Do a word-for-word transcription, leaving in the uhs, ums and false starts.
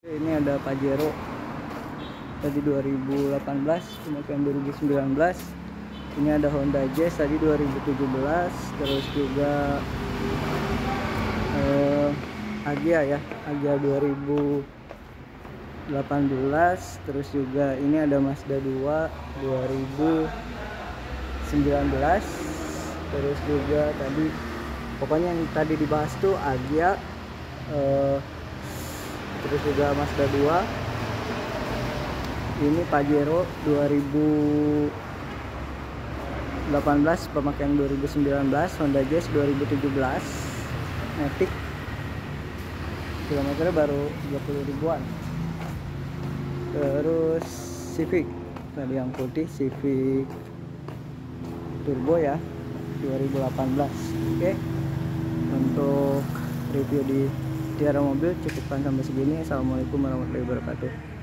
Ini ada Pajero tadi dua ribu delapan belas, pemakaian dua ribu sembilan belas. Ini ada Honda Jazz tadi dua ribu tujuh belas, terus juga eh, Agya ya, Agya dua ribu delapan belas, terus juga ini ada Mazda dua dua ribu sembilan belas, terus juga tadi pokoknya yang tadi dibahas tuh Agya, eh, terus juga Mazda dua, ini Pajero dua ribu delapan belas, pemakaian dua ribu sembilan belas, Honda Jazz dua ribu tujuh belas, Matic, kilometernya baru dua puluh ribuan. Terus Civic tadi yang putih, Civic Turbo ya, dua ribu delapan belas. Oke, untuk review di Tiara Mobil cukupkan sampai segini. Assalamualaikum warahmatullahi wabarakatuh.